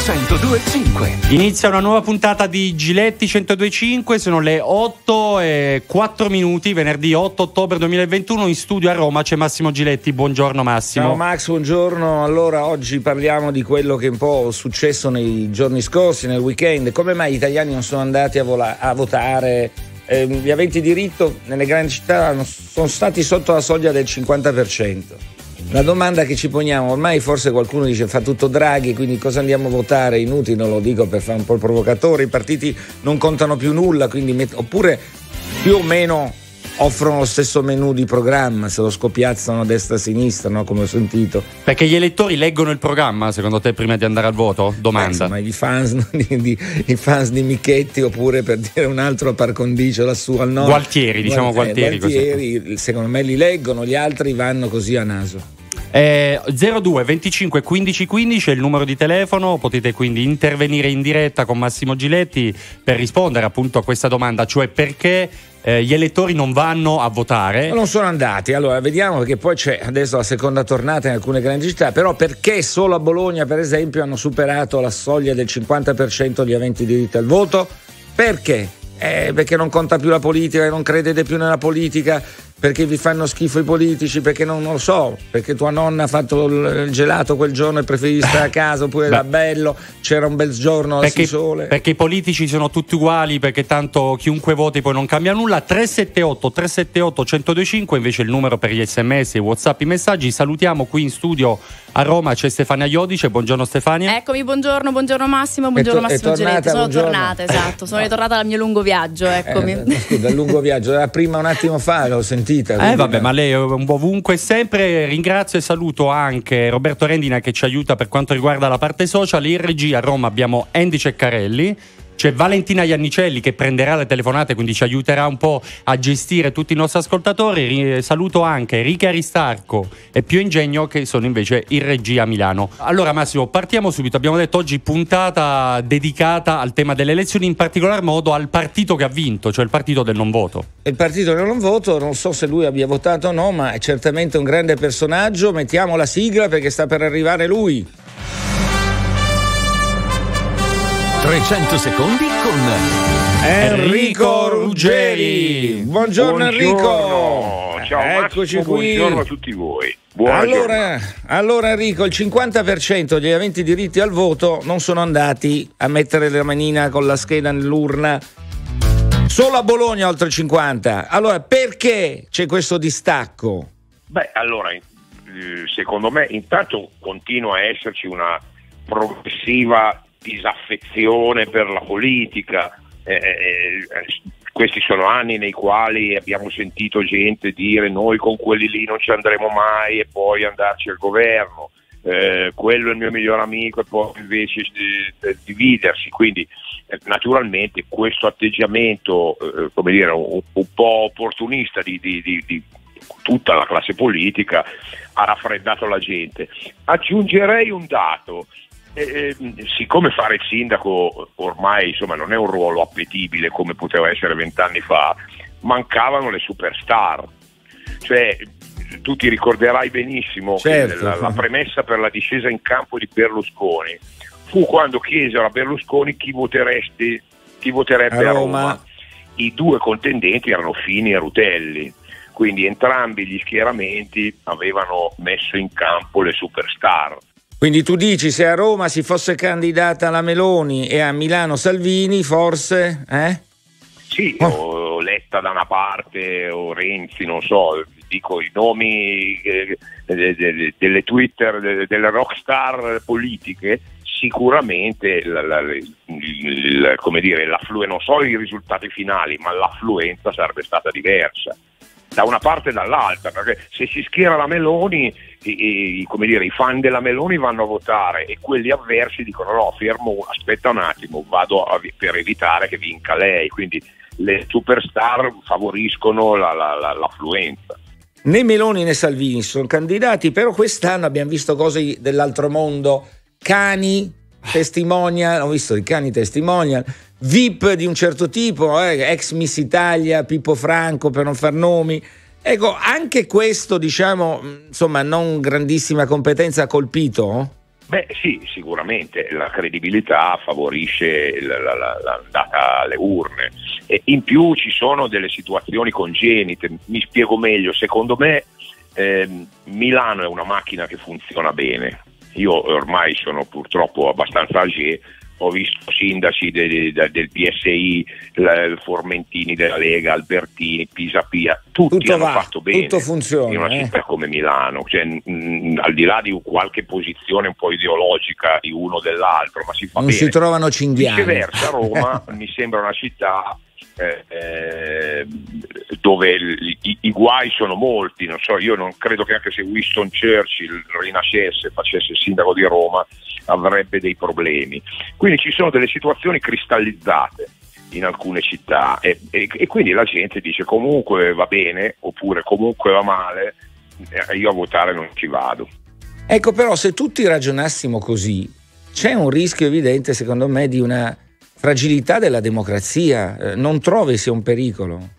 102.5. Inizia una nuova puntata di Giletti 102.5, sono le 8:04, venerdì 8 ottobre 2021. In studio a Roma c'è Massimo Giletti. Buongiorno Massimo. Ciao Max, buongiorno. Allora, oggi parliamo di quello che è un po' successo nei giorni scorsi, nel weekend. Come mai gli italiani non sono andati a votare? Gli aventi diritto nelle grandi città sono stati sotto la soglia del 50%. La domanda che ci poniamo, ormai forse qualcuno dice fa tutto Draghi, quindi cosa andiamo a votare? Inutile, non lo dico per fare un po' il provocatore, i partiti non contano più nulla, quindi oppure più o meno offrono lo stesso menù di programma, se lo scopiazzano a destra e a sinistra, no? Come ho sentito. Perché gli elettori leggono il programma, secondo te, prima di andare al voto? Domanda. Ma i fans di Michetti, oppure per dire un altro par condicio lassù al nord. Gualtieri, diciamo Gualtieri. Gualtieri, secondo me li leggono, gli altri vanno così a naso. 02 25 15 15 è il numero di telefono, potete quindi intervenire in diretta con Massimo Giletti per rispondere appunto a questa domanda, cioè perché gli elettori non vanno a votare. Non sono andati, allora vediamo, perché poi c'è adesso la seconda tornata in alcune grandi città, però perché solo a Bologna per esempio hanno superato la soglia del 50% di aventi diritto al voto? Perché? Perché non conta più la politica, non credete più nella politica, perché vi fanno schifo i politici, perché non lo so, perché tua nonna ha fatto il gelato quel giorno e preferivi stare a casa, oppure era bello, c'era un bel giorno al sole. Perché i politici sono tutti uguali, perché tanto chiunque voti poi non cambia nulla. 378 1025 invece il numero per gli sms, i WhatsApp, i messaggi. Salutiamo qui in studio a Roma c'è Stefania Iodice. Buongiorno Stefania. Eccomi, buongiorno Massimo, buongiorno Massimo Giletti. Sono tornata, esatto, sono ritornata dal mio lungo viaggio, eccomi. Scusa, il lungo viaggio, era prima un attimo fa, l'ho sentita. Vabbè, ma lei è un po' ovunque sempre. Ringrazio e saluto anche Roberto Rendina che ci aiuta per quanto riguarda la parte social. In regia a Roma abbiamo Andy Ceccarelli. C'è Valentina Iannicelli che prenderà le telefonate, quindi ci aiuterà un po' a gestire tutti i nostri ascoltatori. Saluto anche Enrica Aristarco e Pio Ingegno che sono invece in regia a Milano. Allora Massimo, partiamo subito. Abbiamo detto oggi puntata dedicata al tema delle elezioni, in particolar modo al partito che ha vinto, cioè il partito del non voto. Il partito del non voto, non so se lui abbia votato o no, ma è certamente un grande personaggio. Mettiamo la sigla perché sta per arrivare lui. 300 secondi con Enrico Ruggeri. Buongiorno Enrico. Ciao Eccoci Massimo, qui. buongiorno a tutti voi. Allora Enrico, il 50% degli aventi diritti al voto non sono andati a mettere la manina con la scheda nell'urna. Solo a Bologna oltre il 50%. Allora perché c'è questo distacco? Beh, allora, secondo me intanto continua a esserci una progressiva disaffezione per la politica. Questi sono anni nei quali abbiamo sentito gente dire noi con quelli lì non ci andremo mai e poi andarci al governo, quello è il mio miglior amico e poi invece dividersi. Quindi naturalmente questo atteggiamento come dire un po' opportunista di tutta la classe politica ha raffreddato la gente. Aggiungerei un dato. Siccome fare il sindaco ormai insomma non è un ruolo appetibile come poteva essere 20 anni fa, mancavano le superstar. Cioè tu ti ricorderai benissimo, certo, che la premessa per la discesa in campo di Berlusconi fu quando chiesero a Berlusconi chi voterebbe a Roma. I due contendenti erano Fini e Rutelli, quindi entrambi gli schieramenti avevano messo in campo le superstar. Quindi tu dici, se a Roma si fosse candidata la Meloni e a Milano Salvini, forse? Sì, o Letta da una parte o Renzi, non so, dico i nomi delle Twitter, delle rockstar politiche, sicuramente come dire, non so i risultati finali, ma l'affluenza sarebbe stata diversa. Da una parte e dall'altra, perché se si schiera la Meloni, come dire, i fan della Meloni vanno a votare e quelli avversi dicono no, fermo, aspetta un attimo, vado per evitare che vinca lei. Quindi le superstar favoriscono l'affluenza. Né Meloni né Salvini sono candidati, però quest'anno abbiamo visto cose dell'altro mondo, cani testimonial, ho visto i cani testimonial, VIP di un certo tipo, ex Miss Italia, Pippo Franco per non far nomi. Ecco, anche questo, diciamo, insomma, non grandissima competenza ha colpito? Beh sì, sicuramente la credibilità favorisce l'andata alle urne, e in più ci sono delle situazioni congenite. Mi spiego meglio: secondo me Milano è una macchina che funziona bene. Io ormai sono purtroppo abbastanza âgé, ho visto sindaci del PSI, Formentini della Lega, Albertini, Pisapia, tutti hanno fatto bene, tutto funziona, in una città come Milano, cioè, al di là di qualche posizione un po' ideologica di uno o dell'altro, ma si fa non bene. Si trovano cinghiali. Viceversa, Roma mi sembra una città dove i guai sono molti. Non so, io non credo che anche se Winston Churchill rinascesse, facesse il sindaco di Roma, avrebbe dei problemi. Quindi ci sono delle situazioni cristallizzate in alcune città, e quindi la gente dice comunque va bene oppure comunque va male, io a votare non ci vado. Ecco, però se tutti ragionassimo così, c'è un rischio evidente, secondo me, di una fragilità della democrazia. Non trovi sia un pericolo?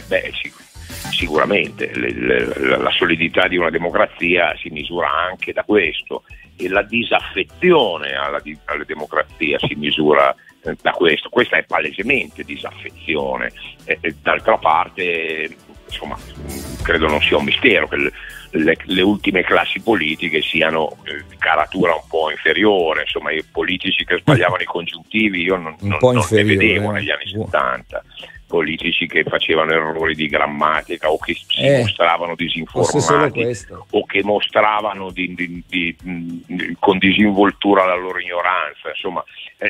Sicuramente la solidità di una democrazia si misura anche da questo, e la disaffezione alla democrazia si misura da questo. Questa è palesemente disaffezione. D'altra parte, insomma, credo non sia un mistero che le ultime classi politiche siano di caratura un po' inferiore. Insomma, i politici che sbagliavano i congiuntivi io non ne vedevo negli anni 70. Politici che facevano errori di grammatica o che si mostravano disinformati o che mostravano con disinvoltura la loro ignoranza. Insomma,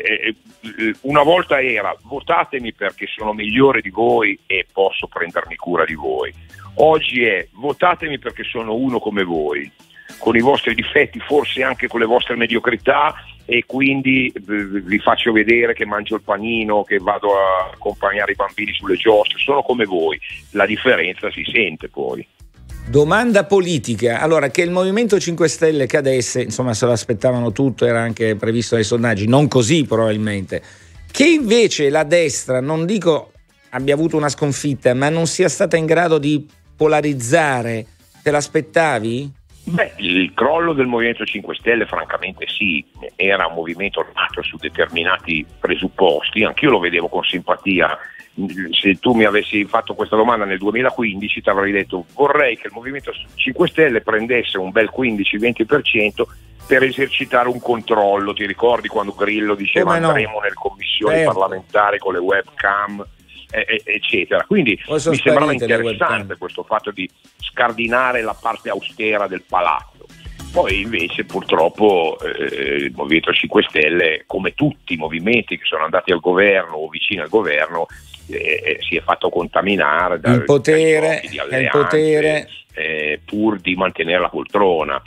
una volta era votatemi perché sono migliore di voi e posso prendermi cura di voi. Oggi è votatemi perché sono uno come voi, con i vostri difetti, forse anche con le vostre mediocrità, e quindi vi faccio vedere che mangio il panino, che vado a accompagnare i bambini sulle giostre, sono come voi. La differenza si sente poi. Domanda politica: allora, che il Movimento 5 Stelle cadesse, insomma, se lo aspettavano tutto, era anche previsto dai sondaggi, non così probabilmente. Che invece la destra, non dico abbia avuto una sconfitta, ma non sia stata in grado di polarizzare, te l'aspettavi? Beh, il crollo del Movimento 5 Stelle francamente sì, era un movimento nato su determinati presupposti, anch'io lo vedevo con simpatia. Se tu mi avessi fatto questa domanda nel 2015 ti avrei detto vorrei che il Movimento 5 Stelle prendesse un bel 15-20% per esercitare un controllo. Ti ricordi quando Grillo diceva andremo nelle commissioni parlamentari con le webcam, eccetera. Quindi mi sembrava interessante questo fatto di scardinare la parte austera del palazzo. Poi invece purtroppo il Movimento 5 Stelle, come tutti i movimenti che sono andati al governo o vicino al governo, si è fatto contaminare dal potere, di alleanze, pur di mantenere la poltrona.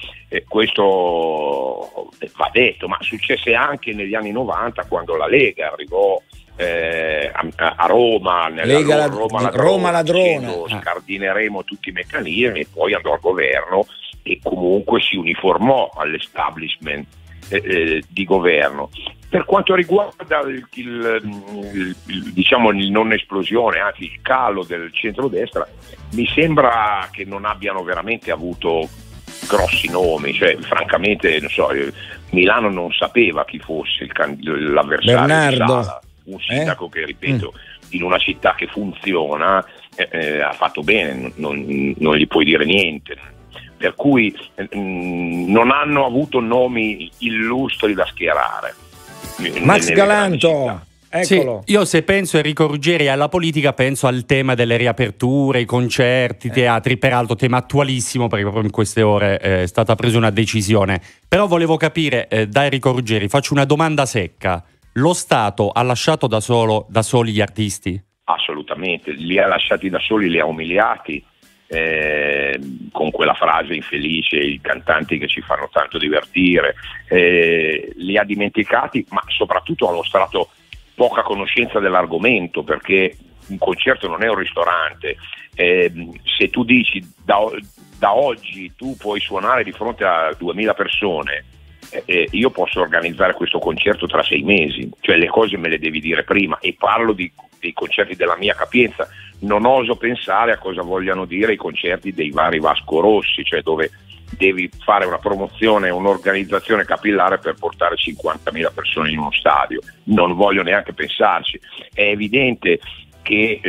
Questo va detto, ma successe anche negli anni 90 quando la Lega arrivò a Roma, Roma ladrona, scardineremo tutti i meccanismi, e poi andò al governo e comunque si uniformò all'establishment di governo. Per quanto riguarda diciamo il non esplosione, anzi il calo del centrodestra, mi sembra che non abbiano veramente avuto grossi nomi, cioè francamente non so, Milano non sapeva chi fosse l'avversario Bernardo. di Sala, un sindaco che, ripeto, in una città che funziona ha fatto bene, non gli puoi dire niente, per cui non hanno avuto nomi illustri da schierare. Max Galanto, eccolo. Sì, io se penso a Enrico Ruggeri e alla politica penso al tema delle riaperture, i concerti, i teatri, peraltro tema attualissimo perché proprio in queste ore è stata presa una decisione. Però volevo capire da Enrico Ruggeri, faccio una domanda secca: lo Stato ha lasciato da soli gli artisti? Assolutamente, li ha lasciati da soli, li ha umiliati con quella frase infelice, i cantanti che ci fanno tanto divertire, li ha dimenticati, ma soprattutto ha mostrato poca conoscenza dell'argomento, perché un concerto non è un ristorante. Se tu dici da oggi tu puoi suonare di fronte a 2000 persone, io posso organizzare questo concerto tra 6 mesi, cioè le cose me le devi dire prima, e parlo dei concerti della mia capienza. Non oso pensare a cosa vogliano dire i concerti dei vari Vasco Rossi, cioè dove devi fare una promozione, un'organizzazione capillare per portare 50.000 persone in uno stadio. Non voglio neanche pensarci. È evidente che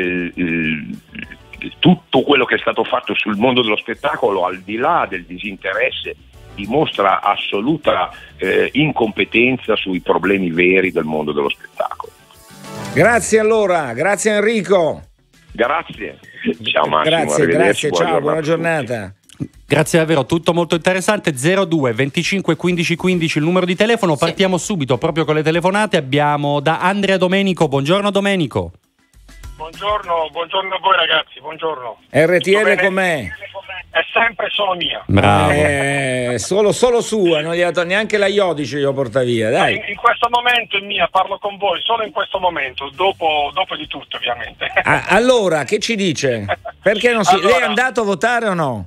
tutto quello che è stato fatto sul mondo dello spettacolo, al di là del disinteresse, dimostra assoluta incompetenza sui problemi veri del mondo dello spettacolo. Grazie allora, grazie Enrico. Grazie. Ciao Massimo. Grazie, ciao, buona giornata. Grazie davvero, tutto molto interessante. 02 25 15 15 il numero di telefono. Partiamo subito proprio con le telefonate. Abbiamo da Andrea Domenico. Buongiorno Domenico. Buongiorno a voi ragazzi, buongiorno. RTL com'è? È sempre solo mia. Bravo. Solo sua, non gli ha dato neanche la Iodice, io porta via, dai. In questo momento è mia, parlo con voi solo in questo momento, dopo di tutto ovviamente. Allora, che ci dice? Perché non si... Lei è andato a votare o no?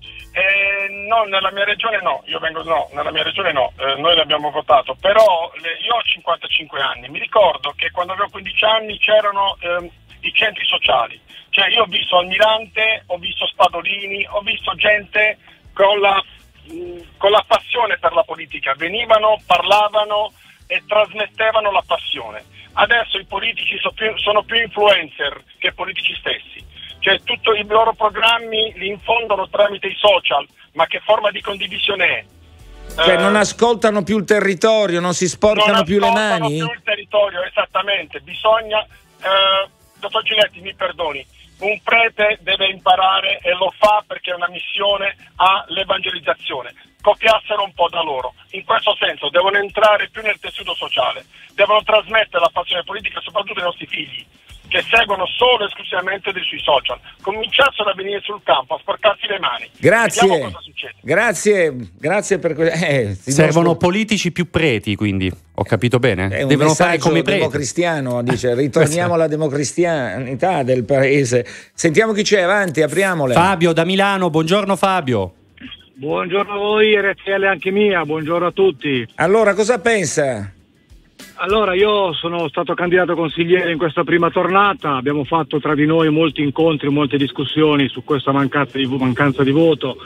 No, nella mia regione no, nella mia regione no, noi l'abbiamo votato, però io ho 55 anni, mi ricordo che quando avevo 15 anni c'erano i centri sociali, cioè io ho visto Almirante, ho visto Spadolini, ho visto gente con la passione per la politica, venivano, parlavano e trasmettevano la passione. Adesso i politici sono più influencer che politici stessi, cioè tutti i loro programmi li infondono tramite i social, ma che forma di condivisione è? Cioè non ascoltano più il territorio, non si sporcano più le mani? Non ascoltano più il territorio, esattamente, bisogna... Dottor Giletti, mi perdoni, un prete deve imparare e lo fa perché è una missione all'evangelizzazione. Copiassero un po' da loro. In questo senso devono entrare più nel tessuto sociale, devono trasmettere la passione politica soprattutto ai nostri figli, che seguono solo e esclusivamente sui social. Cominciassero a venire sul campo, a sporcarsi le mani. Grazie. Vediamo cosa succede. Grazie per questo. Servono politici più preti, quindi ho capito bene. È un devono fare come i preti. Democristiano, dice, ritorniamo alla democristianità del paese. Sentiamo chi c'è, avanti, apriamole. Fabio da Milano, buongiorno Fabio. Buongiorno a voi, RTL anche mia, buongiorno a tutti. Allora, cosa pensa? Allora, io sono stato candidato consigliere in questa prima tornata, abbiamo fatto tra di noi molti incontri, molte discussioni su questa mancanza di voto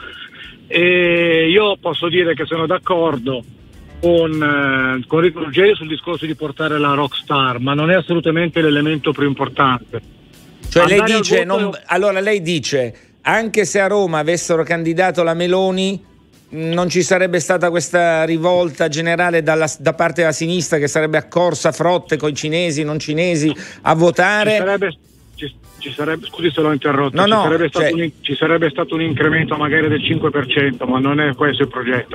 e io posso dire che sono d'accordo con Rico Ruggeri sul discorso di portare la rockstar, ma non è assolutamente l'elemento più importante. Cioè lei dice, allora lei dice, anche se a Roma avessero candidato la Meloni, non ci sarebbe stata questa rivolta generale da parte della sinistra che sarebbe accorsa a frotte con i cinesi, non cinesi a votare? Ci sarebbe, scusi se l'ho interrotto, ci sarebbe stato un incremento magari del 5%, ma non è questo il progetto.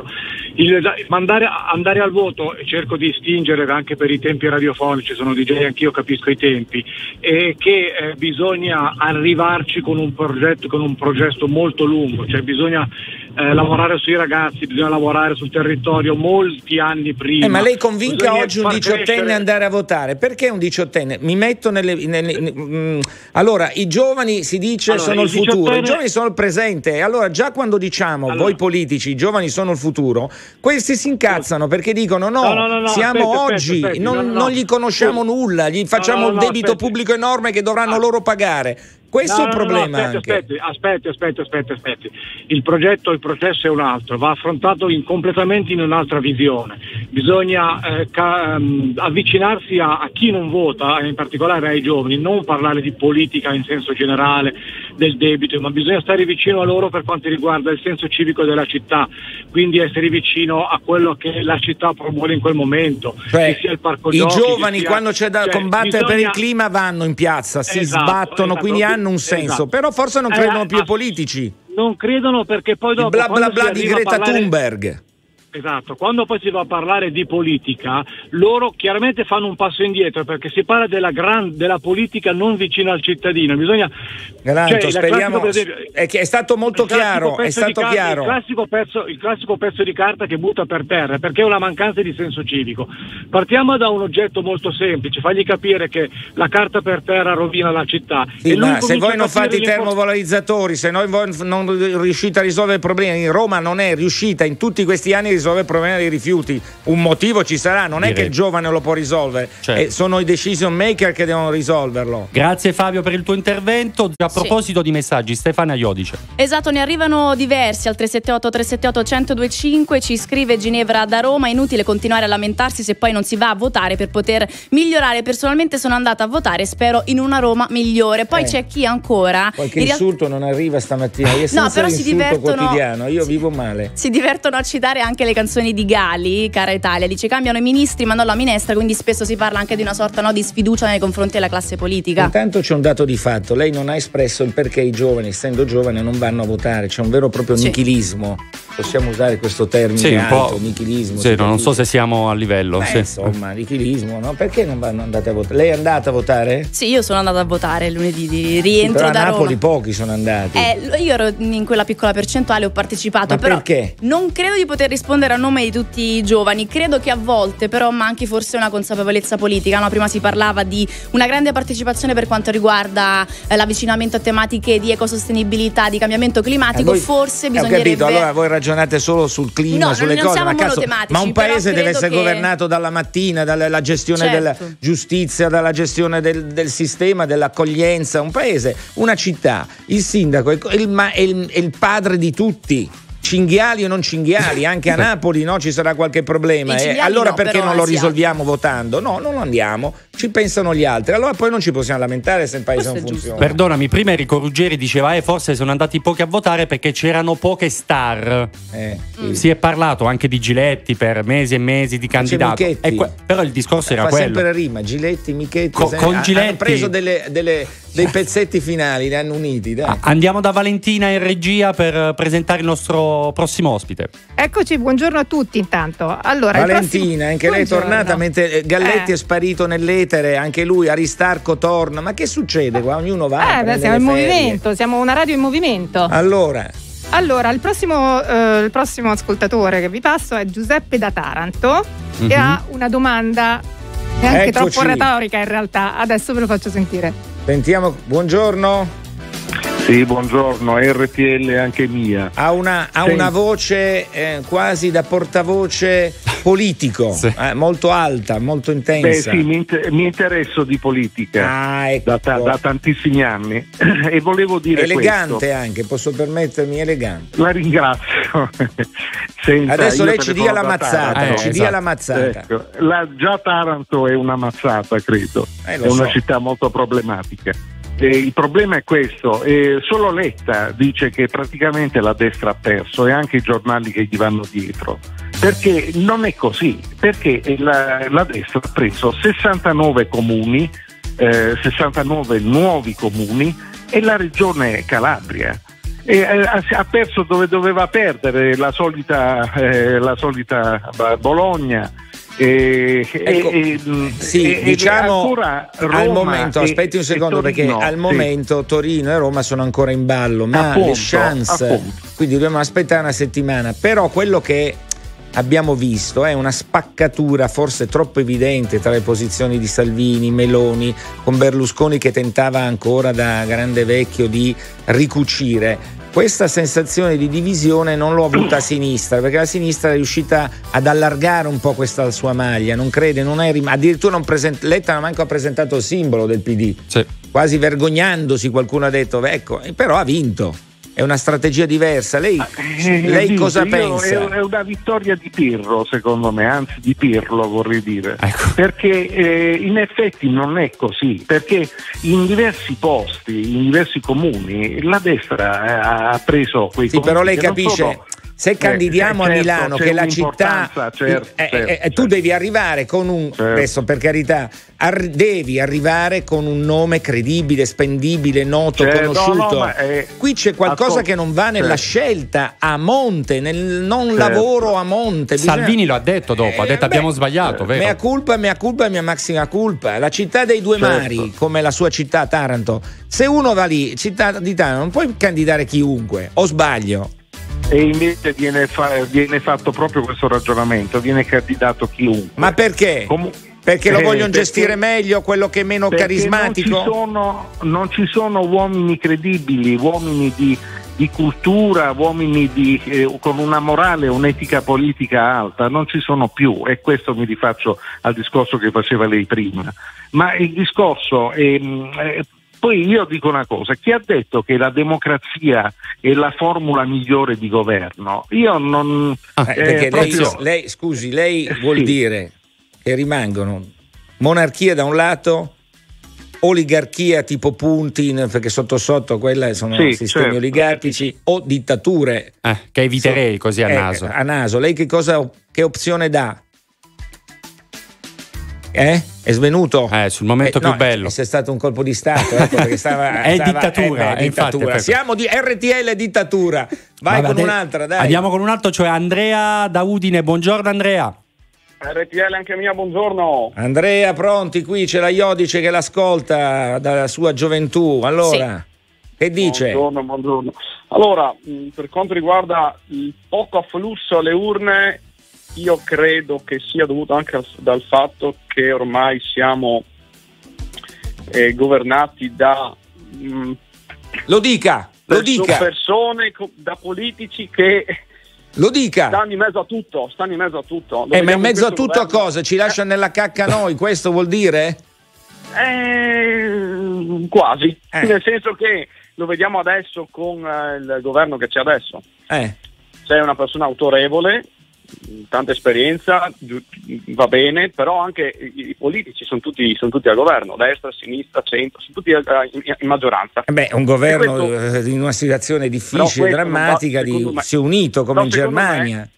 Andare al voto, e cerco di stringere anche per i tempi radiofonici, sono DJ anch'io, capisco i tempi, e che bisogna arrivarci con un progetto molto lungo, cioè bisogna lavorare sui ragazzi, bisogna lavorare sul territorio molti anni prima. Ma lei convinca oggi un diciottenne andare a votare? Perché un diciottenne? Mi metto allora, i giovani si dice sono il futuro, i giovani sono il presente. Allora, già quando diciamo voi politici, i giovani sono il futuro, questi si incazzano perché dicono siamo oggi, non gli conosciamo nulla, gli facciamo un debito pubblico enorme che dovranno loro pagare. Questo è il problema. Aspetti. Il processo è un altro, va affrontato completamente in un'altra visione. Bisogna avvicinarsi a chi non vota, in particolare ai giovani, non parlare di politica in senso generale, del debito, ma bisogna stare vicino a loro per quanto riguarda il senso civico della città, quindi essere vicino a quello che la città promuove in quel momento. Cioè, che sia il parco i giovani quando c'è da combattere per il clima vanno in piazza, si sbattono, quindi hanno un senso, però forse non credono più ai politici. Non credono perché poi dopo bla bla bla di Greta Thunberg. Esatto, quando poi si va a parlare di politica, loro chiaramente fanno un passo indietro perché si parla della politica non vicino al cittadino. Bisogna speriamo è stato molto chiaro, è stato chiaro. Il classico pezzo di carta che butta per terra perché è una mancanza di senso civico. Partiamo da un oggetto molto semplice, fagli capire che la carta per terra rovina la città. Sì, ma se voi non fate i termovalorizzatori, se voi non riuscite a risolvere i problemi, Roma non è riuscita in tutti questi anni a risolvere risolvere il problema dei rifiuti. Un motivo ci sarà, non è che il giovane lo può risolvere, sono i decision maker che devono risolverlo. Grazie Fabio per il tuo intervento. A proposito di messaggi, Stefania Iodice. Esatto, ne arrivano diversi al 378-378-1025. Ci scrive Ginevra da Roma: inutile continuare a lamentarsi se poi non si va a votare per poter migliorare. Personalmente sono andata a votare e spero in una Roma migliore. Poi c'è chi ancora qualche insulto non arriva stamattina. No, però si divertono quotidiano. Io vivo male. Si divertono a citare anche le canzoni di Gali, Cara Italia. Dice: cambiano i ministri ma non la minestra, quindi spesso si parla anche di una sorta di sfiducia nei confronti della classe politica. Intanto c'è un dato di fatto: lei non ha espresso il perché i giovani, essendo giovani, non vanno a votare. C'è un vero e proprio nichilismo. Possiamo usare questo termine alto, nichilismo. Sì, non so se siamo a livello. Insomma, nichilismo, no? Perché non vanno andate a votare? Lei è andata a votare? Sì, io sono andata a votare lunedì di rientro però da a Napoli Roma. Pochi sono andati. Io ero in quella piccola percentuale, ho partecipato. Ma però perché? Non credo di poter rispondere a nome di tutti i giovani. Credo che a volte però manchi forse una consapevolezza politica, no? Prima si parlava di una grande partecipazione per quanto riguarda l'avvicinamento a tematiche di ecosostenibilità, di cambiamento climatico. Forse bisognerebbe. Ho capito, allora voi ragionate solo sul clima, sulle cose, ma un paese deve essere governato dalla mattina, dalla gestione della giustizia, dalla gestione del sistema, dell'accoglienza. Un paese, una città, il sindaco è il padre di tutti. Cinghiali o non cinghiali, anche a Napoli ci sarà qualche problema. Allora perché non lo risolviamo votando? No, non andiamo, ci pensano gli altri. Allora poi non ci possiamo lamentare se il paese non funziona. Perdonami, prima Enrico Ruggeri diceva forse sono andati pochi a votare perché c'erano poche star. Si è parlato anche di Giletti per mesi e mesi di candidato. Però il discorso era quello. Sempre rima, Giletti, Michetti. Con Giletti hanno preso dei pezzetti finali, li hanno uniti. Dai. Andiamo da Valentina in regia per presentare il nostro prossimo ospite. Eccoci, buongiorno a tutti intanto. Allora, Valentina, anche lei è tornata mentre Galletti è sparito nell'etere, anche lui, Aristarco torna. Ma che succede qua? Ognuno va. Siamo in movimento, siamo una radio in movimento. Allora, il prossimo ascoltatore che vi passo è Giuseppe da Taranto, che ha una domanda anche troppo retorica in realtà. Adesso ve lo faccio sentire. Sentiamo, buongiorno. Sì, buongiorno, RTL anche mia. Ha una voce quasi da portavoce politico, molto alta, molto intensa. Sì, mi interesso di politica da tantissimi anni e volevo dire elegante anche, posso permettermi, elegante. La ringrazio. Adesso lei ci dia la mazzata, la mazzata. Ecco, già Taranto è una mazzata, credo. È una città molto problematica. Il problema è questo, solo Letta dice che praticamente la destra ha perso e anche i giornali che gli vanno dietro, perché non è così, perché la destra ha preso 69 comuni, 69 nuovi comuni e la regione Calabria. Ha perso dove doveva perdere, la solita Bologna. Diciamo al momento, aspetti un secondo, perché al momento Torino e Roma sono ancora in ballo, ma le chance, quindi dobbiamo aspettare una settimana. Però quello che abbiamo visto è una spaccatura forse troppo evidente tra le posizioni di Salvini, Meloni, con Berlusconi che tentava ancora da grande vecchio di ricucire. Questa sensazione di divisione non l'ho avuta a sinistra, perché la sinistra è riuscita ad allargare un po' questa sua maglia, non crede, addirittura Letta non manco ha presentato il simbolo del PD, quasi vergognandosi, qualcuno ha detto, però ha vinto. È una strategia diversa. Lei cosa pensa? È una vittoria di Pirro, secondo me, anzi di Pirlo vorrei dire, perché in effetti non è così, perché in diversi posti, in diversi comuni la destra ha preso quei comuni. Però lei capisce, se candidiamo a Milano, che è la città, tu devi arrivare con adesso per carità, devi arrivare con un nome credibile, spendibile, noto, conosciuto. Qui c'è qualcosa che non va nella scelta a monte, nel non lavoro a monte. Salvini lo ha detto dopo, ha detto abbiamo sbagliato, vero? Mea culpa, mia massima culpa. La città dei due mari, come la sua città Taranto, se uno va lì, città di Taranto, non puoi candidare chiunque, o sbaglio? E invece viene fatto proprio questo ragionamento, viene candidato chiunque. Ma perché? Perché lo vogliono gestire meglio, quello che è meno carismatico? Non ci sono uomini credibili, uomini di cultura, uomini con una morale, un'etica politica alta, non ci sono più, e questo mi rifaccio al discorso che faceva lei prima. Ma il discorso poi io dico una cosa: chi ha detto che la democrazia è la formula migliore di governo? Io non... perché lei vuol dire che rimangono monarchie da un lato, oligarchia tipo Putin, perché sotto quella sono sistemi oligarchici, o dittature che eviterei così a naso. Lei che opzione dà? È svenuto? Sul momento più bello. È stato un colpo di Stato, perché è dittatura. Infatti, siamo di RTL dittatura. Vai con un'altra, dai. Andiamo con un altro, cioè Andrea da Udine. Buongiorno Andrea. RTL anche mia, buongiorno. Andrea, pronti? Qui c'è la Iodice che l'ascolta dalla sua gioventù. Allora, che dice? Buongiorno. Allora, per quanto riguarda il poco afflusso alle urne, io credo che sia dovuto anche dal fatto che ormai siamo governati da lo dica persone, da politici che lo dica stanno in mezzo a tutto. Ma in mezzo a tutto a cosa? Ci lascia nella cacca noi, questo vuol dire? Quasi, nel senso che lo vediamo adesso con il governo che c'è adesso. C'è una persona autorevole, tanta esperienza, va bene, però anche i politici sono tutti al governo, destra, sinistra, centro, sono tutti in maggioranza. Un governo in una situazione difficile, drammatica, si è unito come in Germania.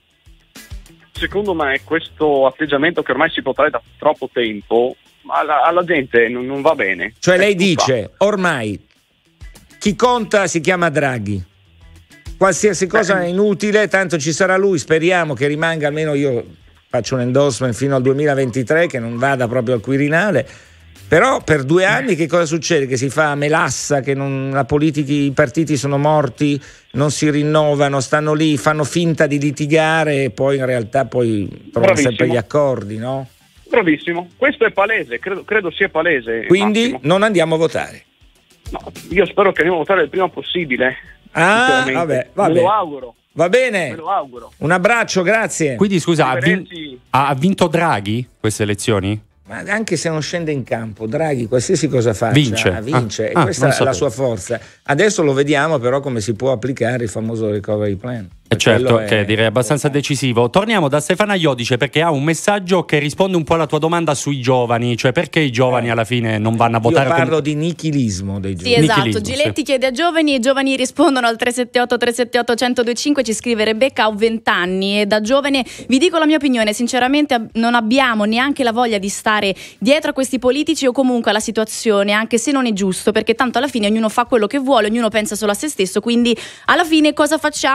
Secondo me questo atteggiamento, che ormai si porta da troppo tempo, alla gente non va bene. Cioè lei dice, ormai chi conta si chiama Draghi. Qualsiasi cosa è inutile, tanto ci sarà lui, speriamo che rimanga, almeno io faccio un endorsement fino al 2023, che non vada proprio al Quirinale, però per 2 anni che cosa succede? Che si fa melassa, che la politica, i partiti sono morti, non si rinnovano, stanno lì, fanno finta di litigare e poi in realtà trovano sempre gli accordi, no? Bravissimo, questo è palese, credo sia palese. Quindi Massimo, non andiamo a votare. No, io spero che andiamo a votare il prima possibile. Vabbè. Me lo auguro. Va bene. Me lo auguro. Un abbracio, grazie. Quindi scusa, ha vinto Draghi queste elezioni? Ma anche se non scende in campo, Draghi qualsiasi cosa faccia vince. E questa è la sua forza. Adesso lo vediamo però come si può applicare il famoso recovery plan. Certo, che direi abbastanza decisivo. Torniamo da Stefana Iodice, perché ha un messaggio che risponde un po' alla tua domanda sui giovani, cioè perché i giovani alla fine non vanno a votare. Io parlo di nichilismo dei giovani. Sì, esatto. Giletti chiede a giovani, i giovani rispondono al 378-378-1025. Ci scrive Rebecca, ho 20 anni e da giovane vi dico la mia opinione, sinceramente non abbiamo neanche la voglia di stare dietro a questi politici o comunque alla situazione, anche se non è giusto, perché tanto alla fine ognuno fa quello che vuole, ognuno pensa solo a se stesso, quindi alla fine cosa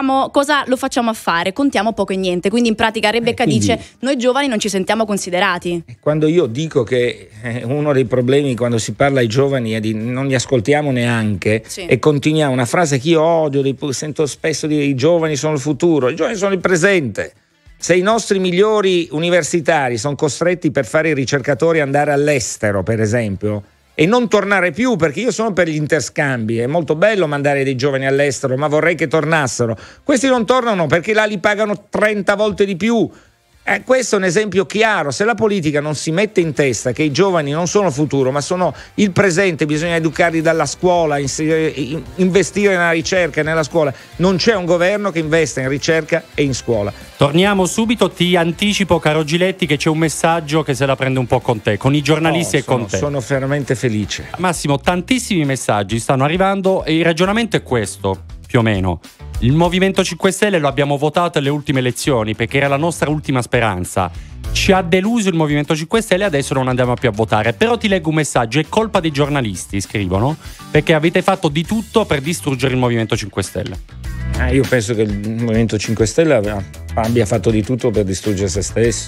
lo facciamo a fare? Contiamo poco e niente. Quindi in pratica Rebecca dice noi giovani non ci sentiamo considerati. Quando io dico che uno dei problemi quando si parla ai giovani è di non li ascoltiamo neanche e continuiamo, una frase che io odio, sento spesso dire i giovani sono il futuro, i giovani sono il presente. Se i nostri migliori universitari sono costretti per fare i ricercatori andare all'estero, per esempio, e non tornare più, perché io sono per gli interscambi, è molto bello mandare dei giovani all'estero, ma vorrei che tornassero. Questi non tornano perché là li pagano 30 volte di più. Questo è un esempio chiaro. Se la politica non si mette in testa che i giovani non sono il futuro ma sono il presente, bisogna educarli dalla scuola, investire nella ricerca e nella scuola. Non c'è un governo che investa in ricerca e in scuola. Torniamo subito, ti anticipo caro Giletti che c'è un messaggio che se la prende un po' con te, con i giornalisti e con te. Sono veramente felice. Massimo, tantissimi messaggi stanno arrivando e il ragionamento è questo, più o meno. Il Movimento 5 Stelle lo abbiamo votato alle ultime elezioni perché era la nostra ultima speranza. Ci ha deluso il Movimento 5 Stelle e adesso non andiamo più a votare. Però ti leggo un messaggio, è colpa dei giornalisti, scrivono, perché avete fatto di tutto per distruggere il Movimento 5 Stelle. Io penso che il Movimento 5 Stelle abbia fatto di tutto per distruggere se stesso.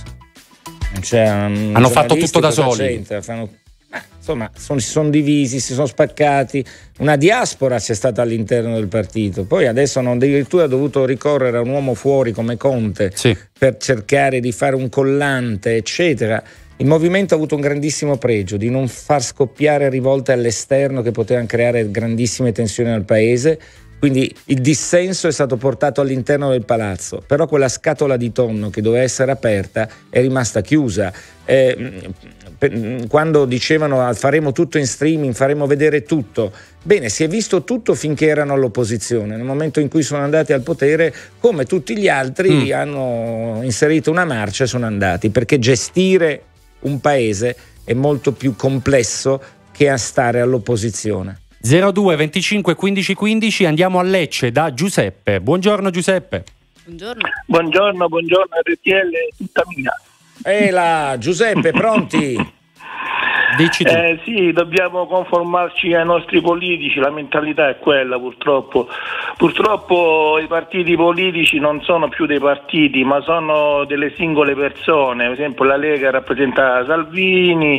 Hanno fatto tutto da soli. Insomma, si sono divisi, si sono spaccati. Una diaspora c'è stata all'interno del partito. Poi adesso hanno addirittura dovuto ricorrere a un uomo fuori come Conte per cercare di fare un collante, eccetera. Il movimento ha avuto un grandissimo pregio di non far scoppiare rivolte all'esterno che potevano creare grandissime tensioni nel paese quindi il dissenso è stato portato all'interno del palazzo, però quella scatola di tonno che doveva essere aperta è rimasta chiusa. Quando dicevano faremo tutto in streaming, faremo vedere tutto, bene, si è visto tutto finché erano all'opposizione. Nel momento in cui sono andati al potere, come tutti gli altri, hanno inserito una marcia e sono andati, perché gestire un paese è molto più complesso che a stare all'opposizione. 02 25 15 15, andiamo a Lecce da Giuseppe. Buongiorno Giuseppe. Buongiorno RTL, tutta mia. Là, Giuseppe, pronti? Dici tu. Sì, dobbiamo conformarci ai nostri politici, la mentalità è quella purtroppo. Purtroppo i partiti politici non sono più dei partiti, ma sono delle singole persone. Per esempio la Lega rappresenta Salvini,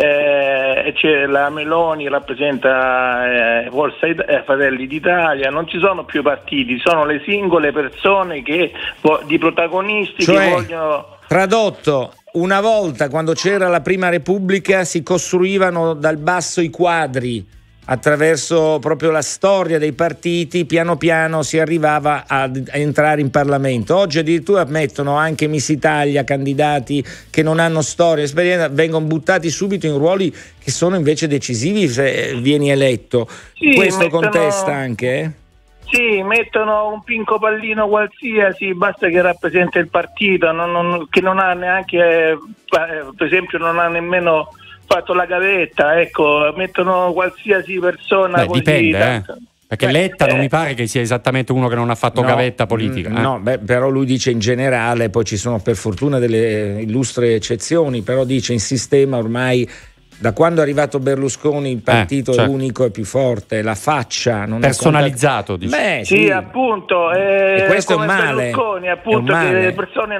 c'è la Meloni rappresenta Fratelli d'Italia. Non ci sono più partiti, sono le singole persone di protagonisti, che vogliono... Tradotto, una volta, quando c'era la Prima Repubblica, si costruivano dal basso i quadri, attraverso proprio la storia dei partiti, piano piano si arrivava a entrare in Parlamento. Oggi addirittura mettono anche Miss Italia, candidati che non hanno storia, esperienza, vengono buttati subito in ruoli che sono invece decisivi se vieni eletto. Sì, questo contesta anche, Sì, mettono un pinco pallino qualsiasi, basta che rappresenta il partito, che non ha neanche, per esempio non ha nemmeno fatto la gavetta, ecco, mettono qualsiasi persona. Così. Dipende, perché Letta non mi pare che sia esattamente uno che non ha fatto gavetta politica. Però lui dice in generale, poi ci sono per fortuna delle illustre eccezioni, però dice in sistema ormai... Da quando è arrivato Berlusconi il partito è unico e più forte, la faccia non personalizzato. Sì, appunto. E questo come è un male. Berlusconi, appunto, che le persone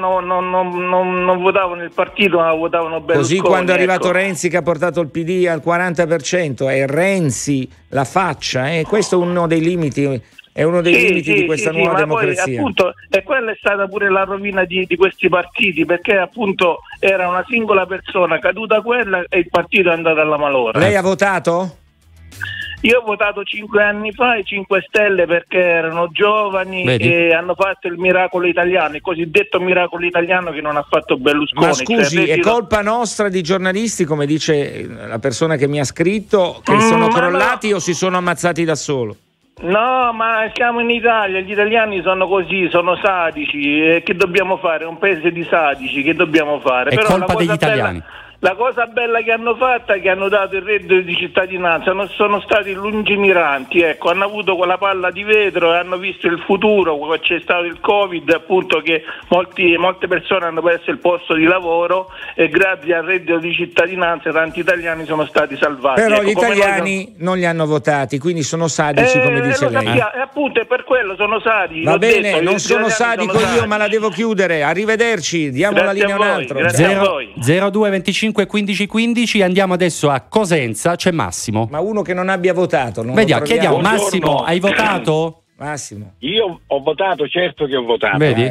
non votavano il partito, ma votavano Berlusconi. Così quando è arrivato Renzi che ha portato il PD al 40%, è Renzi la faccia, questo è uno dei limiti. È uno dei limiti di questa nuova democrazia. Poi, appunto, e quella è stata pure la rovina di questi partiti, perché appunto era una singola persona, caduta quella e il partito è andato alla malora. Lei ha votato? Io ho votato 5 anni fa i 5 Stelle perché erano giovani e hanno fatto il miracolo italiano, il cosiddetto miracolo italiano che non ha fatto Berlusconi. Ma scusi, è colpa nostra di giornalisti, come dice la persona che mi ha scritto, che sono crollati o si sono ammazzati da solo? No, ma siamo in Italia, gli italiani sono così, sono sadici, che dobbiamo fare? È un paese di sadici, che dobbiamo fare? È colpa degli italiani. La cosa bella che hanno fatto è che hanno dato il reddito di cittadinanza, non sono stati lungimiranti, ecco, hanno avuto quella palla di vetro e hanno visto il futuro. C'è stato il Covid, appunto, che molte persone hanno perso il posto di lavoro e grazie al reddito di cittadinanza tanti italiani sono stati salvati. Però gli italiani non li hanno votati, quindi sono sadici, come dice lei. Appunto, è per quello sono sadici. Va bene, non sono sadico io, ma la devo chiudere. Arrivederci, diamo la linea a un altro. 02 25 15 15, andiamo adesso a Cosenza, c'è Massimo. Ma uno che non abbia votato. Vediamo, chiediamo, Massimo, hai votato? Massimo. Io ho votato, certo che ho votato. Vedi?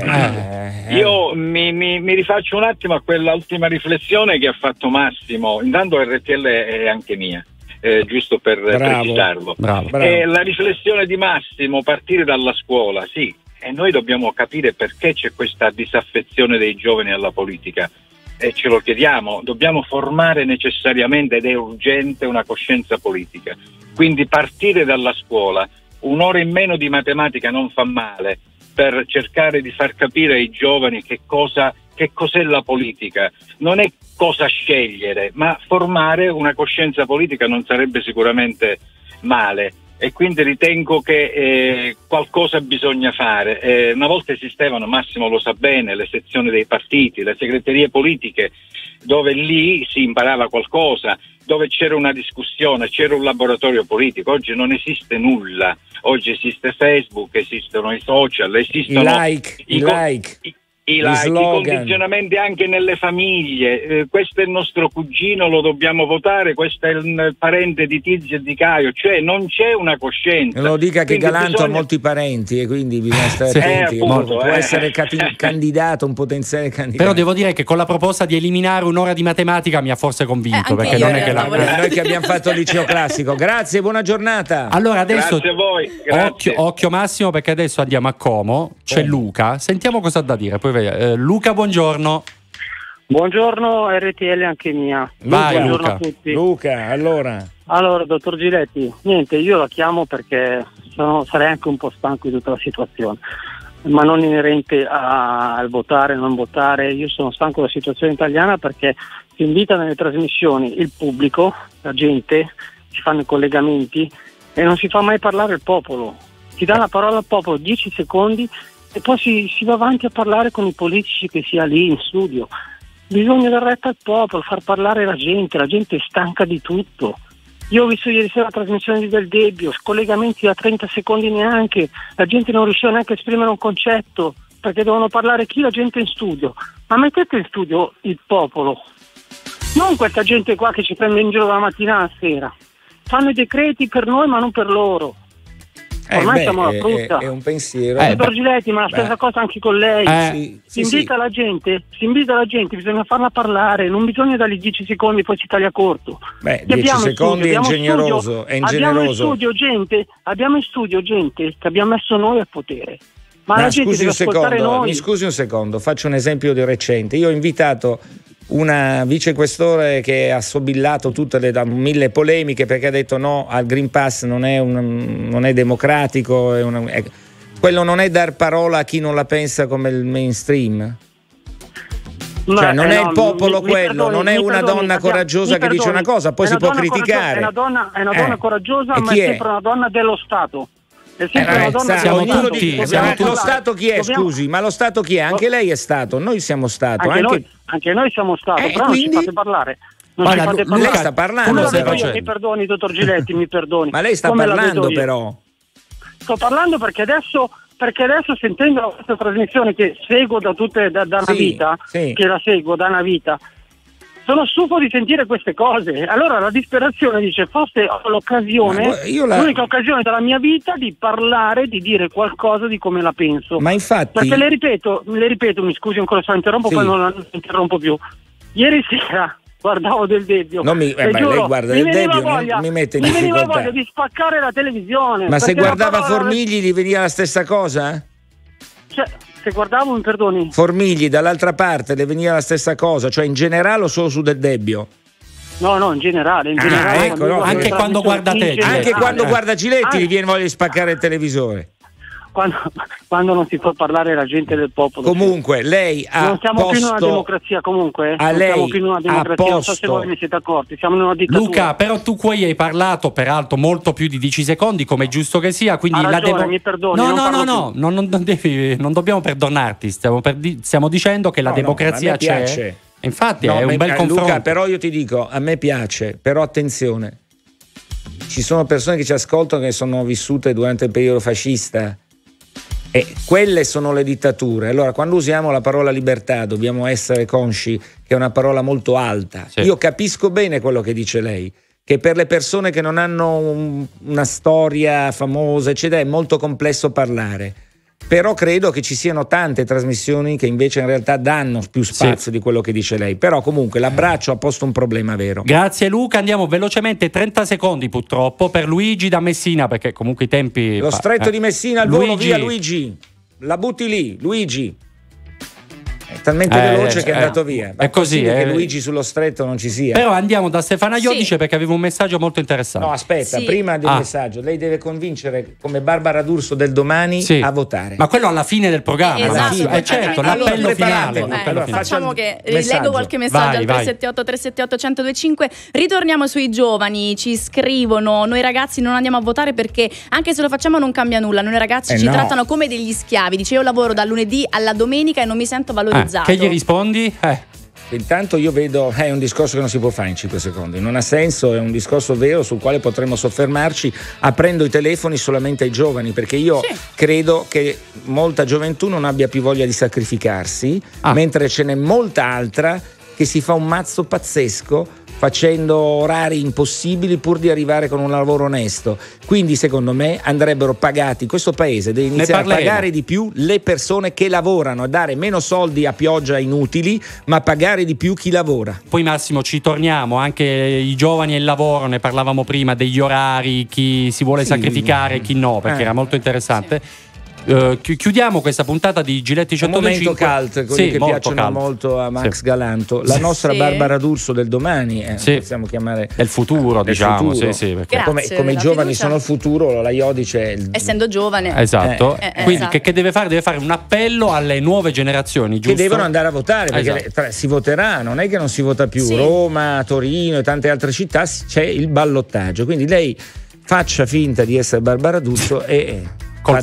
Io mi rifaccio un attimo a quella ultima riflessione che ha fatto Massimo. Intanto RTL è anche mia. Giusto per precisarlo. Bravo. La riflessione di Massimo, partire dalla scuola, sì, e noi dobbiamo capire perché c'è questa disaffezione dei giovani alla politica. E ce lo chiediamo, dobbiamo formare necessariamente, ed è urgente, una coscienza politica. Quindi partire dalla scuola, un'ora in meno di matematica non fa male, per cercare di far capire ai giovani che cos'è la politica. Non è cosa scegliere, ma formare una coscienza politica non sarebbe sicuramente male. E quindi ritengo che qualcosa bisogna fare. Una volta esistevano, Massimo lo sa bene, le sezioni dei partiti, le segreterie politiche, dove lì si imparava qualcosa, dove c'era una discussione, c'era un laboratorio politico. Oggi non esiste nulla. Oggi esiste Facebook, esistono i social, esistono i like. i condizionamenti anche nelle famiglie. Questo è il nostro cugino, lo dobbiamo votare, questo è il parente di Tizio e di Caio, cioè non c'è una coscienza. Lo dica che Galanto ha molti parenti e quindi bisogna stare attenti. Appunto, può essere candidato, un potenziale candidato. Però devo dire che con la proposta di eliminare un'ora di matematica mi ha forse convinto, perché non è che noi che abbiamo fatto il liceo classico. Grazie, buona giornata. Allora adesso grazie a voi. Occhio Massimo, perché adesso andiamo a Como, c'è Luca, sentiamo cosa ha da dire. Poi Luca, buongiorno. Buongiorno RTL anche mia. Vai, buongiorno Luca. a tutti. Luca, allora, dottor Giletti, niente, io la chiamo perché sarei anche un po' stanco di tutta la situazione, ma non inerente al votare, non votare. Io sono stanco della situazione italiana perché si invita nelle trasmissioni il pubblico, la gente, si fanno i collegamenti e non si fa mai parlare il popolo. Si dà la parola al popolo 10 secondi e poi si va avanti a parlare con i politici che sia lì in studio. Bisogna dar retta al popolo, far parlare la gente è stanca di tutto. Io ho visto ieri sera la trasmissione di Del Debbio, collegamenti da 30 secondi neanche, la gente non riusciva neanche a esprimere un concetto, perché devono parlare chi? La gente in studio. Ma mettete in studio il popolo, non questa gente qua che ci prende in giro dalla mattina alla sera. Fanno i decreti per noi ma non per loro. Ormai siamo alla frutta. È un pensiero. Dottor Giletti, ma la stessa cosa anche con lei. Si invita la gente, bisogna farla parlare, non bisogna dargli 10 secondi poi si taglia corto. 10 secondi è ingeneroso. Abbiamo in studio gente che abbiamo messo noi al potere. Ma la gente scusi deve ascoltare noi. Mi scusi un secondo, faccio un esempio di recente. Io ho invitato una vicequestore che ha sobillato tutte le 1000 polemiche perché ha detto no al Green Pass, non è democratico, quello non è dar parola a chi non la pensa come il mainstream. Cioè non è il popolo quello, non è una donna coraggiosa che dice una cosa, poi si può criticare. È una donna coraggiosa, ma è sempre una donna dello Stato. Lo Stato chi è? Scusi, ma lo Stato chi è? Anche lei è Stato, noi siamo Stato. Anche noi siamo Stato, però quindi... non ci fate parlare. Lei sta parlando. Mi perdoni, dottor Giletti, mi perdoni. Ma lei sta parlando però. Sto parlando perché adesso sentendo questa trasmissione che seguo da una vita, che la seguo da una vita, sono stufo di sentire queste cose. Allora la disperazione dice forse ho l'occasione, l'unica occasione della mia vita di parlare, di dire qualcosa di come la penso. Ma infatti, perché le ripeto, mi scusi ancora se interrompo, poi non interrompo più. Ieri sera guardavo Del Debbio. Lei guarda Del Debbio, mi mette in difficoltà. Mi veniva voglia di spaccare la televisione. Ma se guardava Formigli gli veniva la stessa cosa? Cioè, se guardavo, mi perdoni. Formigli dall'altra parte le veniva la stessa cosa, cioè in generale o solo su Del Debbio? No, in generale. Anche quando guarda te. Anche quando guarda Giletti gli viene voglia di spaccare il televisore. Quando non si può parlare la gente del popolo. Comunque lei ha non siamo più in una democrazia, comunque. A non lei siamo più in una democrazia, non so se voi vi siete accorti, siamo in una dittatura. Luca, però tu qui hai parlato peraltro molto più di 10 secondi, come è giusto che sia, quindi mi perdoni. Non dobbiamo perdonarti, stiamo dicendo che la democrazia c'è. Piace. Infatti è un bel confronto. Luca, però io ti dico, a me piace, però attenzione. Ci sono persone che ci ascoltano che sono vissute durante il periodo fascista. E quelle sono le dittature. Allora, quando usiamo la parola libertà, dobbiamo essere consci che è una parola molto alta. Sì. Io capisco bene quello che dice lei, che per le persone che non hanno una storia famosa, eccetera, è molto complesso parlare. Però credo che ci siano tante trasmissioni che invece in realtà danno più spazio di quello che dice lei. Però comunque l'abbraccio ha posto un problema vero. Grazie Luca, andiamo velocemente, 30 secondi purtroppo per Luigi da Messina, perché comunque i tempi... Lo stretto di Messina, il volo via Luigi, la butti lì, Luigi. È talmente veloce che è andato via. È così. Che Luigi sullo stretto non ci sia. Però andiamo da Stefana Iodice perché avevo un messaggio molto interessante. No, aspetta, prima del messaggio, lei deve convincere come Barbara D'Urso del Domani a votare. Ma quello alla fine del programma. Esatto. Certo, l'appello finale. Facciamo che leggo qualche messaggio al 378 378 1025. Ritorniamo sui giovani, ci scrivono: noi ragazzi non andiamo a votare perché anche se lo facciamo non cambia nulla. Noi ragazzi ci trattano come degli schiavi. Dice io lavoro dal lunedì alla domenica e non mi sento valorizzato. Che gli rispondi? Intanto io vedo, è un discorso che non si può fare in 5 secondi, non ha senso, è un discorso vero sul quale potremmo soffermarci aprendo i telefoni solamente ai giovani, perché io credo che molta gioventù non abbia più voglia di sacrificarsi, mentre ce n'è molta altra che si fa un mazzo pazzesco facendo orari impossibili pur di arrivare con un lavoro onesto. Quindi secondo me andrebbero pagati, questo paese deve iniziare a pagare di più le persone che lavorano, a dare meno soldi a pioggia inutili, ma pagare di più chi lavora. Poi Massimo ci torniamo, anche i giovani e il lavoro, ne parlavamo prima, degli orari, chi si vuole sacrificare e chi no, perché era molto interessante. Chiudiamo questa puntata di Giletti 105. Un momento cult, quelli che piacciono molto a Max Galanto, la nostra Barbara D'Urso del domani, possiamo chiamare del futuro, diciamo. Futuro. Perché come i giovani sono il futuro, la Iodice essendo giovane. Esatto. Quindi che deve fare? Deve fare un appello alle nuove generazioni, giusto? Che devono andare a votare, perché si voterà, non è che non si vota più. Roma, Torino e tante altre città c'è il ballottaggio, quindi lei faccia finta di essere Barbara D'Urso e Col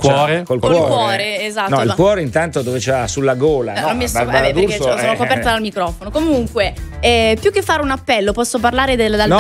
cuore, esatto. No, il cuore intanto dove c'ha sulla gola. Perché sono coperta dal microfono. Comunque, più che fare un appello, posso parlare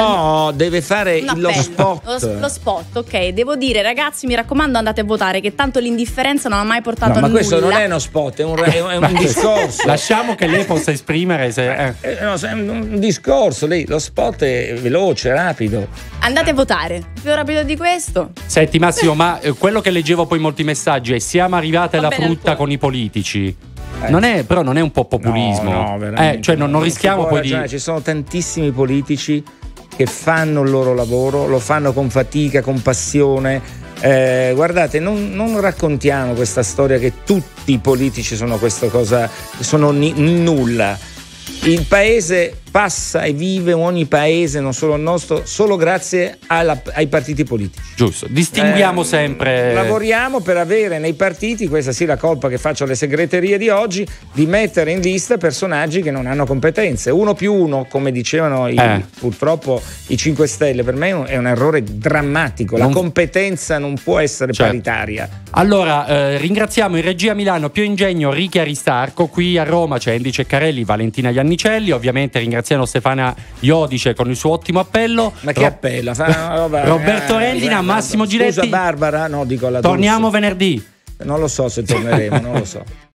deve fare lo spot. Lo spot, ok. Devo dire, ragazzi, mi raccomando, andate a votare, che tanto l'indifferenza non ha mai portato a nulla. Ma questo non è uno spot, è un discorso. Lasciamo che lei possa esprimere. È un discorso. Lo spot è veloce, rapido. Andate a votare. Più rapido di questo. Senti Massimo, ma quello che leggevo poi molti messaggi è: siamo arrivati alla frutta con i politici. Però non è un po' populismo. No, veramente. Cioè non rischiamo poi di. Ci sono tantissimi politici che fanno il loro lavoro, lo fanno con fatica, con passione. Guardate, non raccontiamo questa storia che tutti i politici sono questa cosa, sono nulla. Il paese passa e vive, ogni paese, non solo il nostro, solo grazie ai partiti politici. Giusto, distinguiamo sempre. Lavoriamo per avere nei partiti, questa sì la colpa che faccio alle segreterie di oggi, di mettere in lista personaggi che non hanno competenze. 1+1, come dicevano purtroppo i 5 Stelle, per me è un errore drammatico. La competenza non può essere paritaria. Allora, ringraziamo in regia Milano Pio Ingegno, Ricky Aristarco. Qui a Roma c'è Andy Ceccarelli, Valentina Iannicelli. Ovviamente ringraziamo Stefania Iodice con il suo ottimo appello. Ma che appello? Roberto Rendina, Massimo Giletti. Scusa Barbara, no, dico alla Torniamo venerdì. Non lo so se torneremo, non lo so.